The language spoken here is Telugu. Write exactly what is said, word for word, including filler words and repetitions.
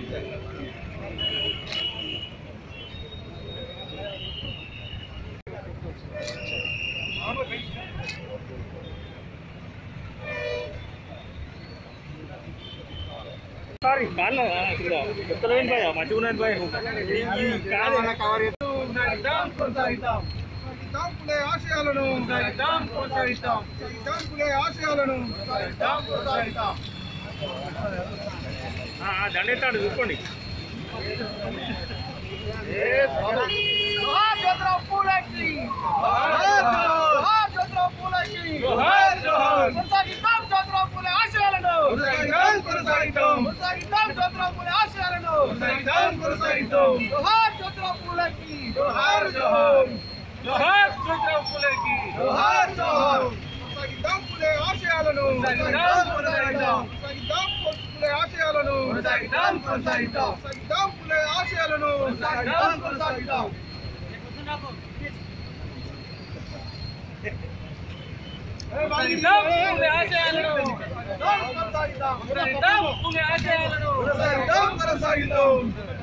Sorry, kalah sudah. Betul kan Pak ya? Maju kan Pak? Kalah kawar itu. Sagitam కొనసాగిద్దాం. సాగిద్దాం పులే ఆశయాలను. సాగిద్దాం కొనసాగిద్దాం. సాగిద్దాం పులే ఆశయాలను. సాగిద్దాం కొనసాగిద్దాం. ఆ దండెత్తాడు చూసుకోండి. ఏ జోహార్ జ్యోతిరావు పూలేకి. జోహార్ జోహార్ జ్యోతిరావు పూలేకి. జోహార్ జోహార్. కొనసాగిద్దాం జ్యోతిరావు పూలే ఆశయాలను. కొనసాగిద్దాం కొనసాగిద్దాం. కొనసాగిద్దాం జ్యోతిరావు పూలే ఆశయాలను. కొనసాగిద్దాం కొనసాగిద్దాం. జోహార్ జ్యోతిరావు పూలేకి. జోహార్ జోహార్. జోహార్ జ్యోతిరావు పూలేకి. జోహార్ జోహార్. కొనసాగిద్దాం పులే ఆశయాలను. కొనసాగిద్దాం కొనసాగిద్దాం. కొనసాగిద్దాం పులే ఆశయాలను. కొనసాగిద్దాం కొనసాగిద్దాం. కొనసాగిద్దాం పులే ఆశయాలను. కొనసాగిద్దాం కొనసాగిద్దాం. కొనసాగిద్దాం పులే ఆశయాలను. కొనసాగిద్దాం కొనసాగిద్దాం. పులే ఆశయాలను. కొనసాగిద్దాం కొనసాగిద్దాం.